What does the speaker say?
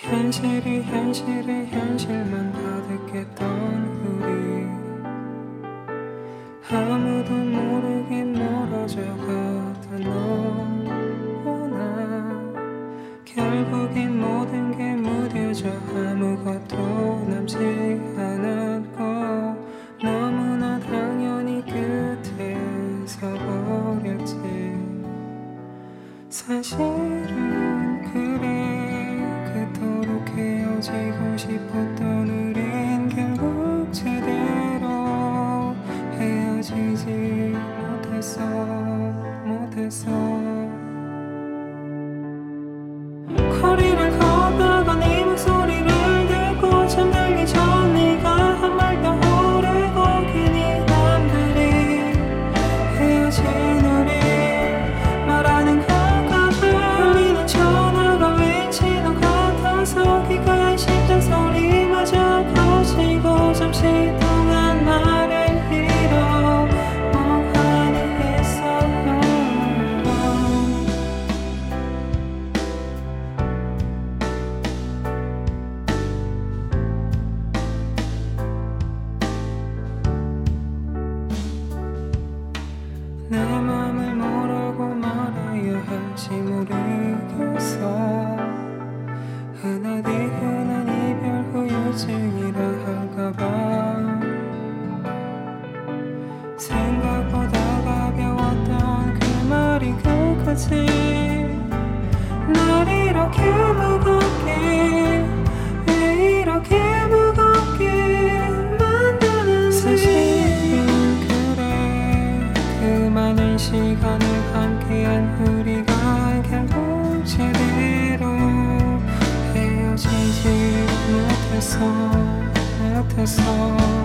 현실이 현실만 가득했던 우리, 아무도 모르게 멀어져가던 너나 결국엔 모든 게 무뎌져 아무것도 남지 않았고, 너무나 당연히 끝에 서버렸지. 사실은 그래, 그토록 헤어지고 싶었던 우린 결국 제대로 헤어지지 못했어. 거리를 걷다가 네 목소리를 듣고 잠들기 전 네가 한 말 더 오르고, 괜히 남들이 헤어진 우리 말하는 것 같아. 울리는 전화가 왠지 너 같아서 귓가에 심장 소리마저 커지고, 잠시 동안 말을 잃어 멍하니 했어. 내 맘을 뭐라고 말해야 할지 모르겠어. 흔한 이별 후유증이라 할까봐. 생각보다 가벼웠던 그 말이 끝까지 날 이렇게 무겁게, 왜 이렇게 무겁게 만드는. 사실은 그래, 그 많은 시간을 함께한 우리가 결국 제대로 헤어지지 못했어.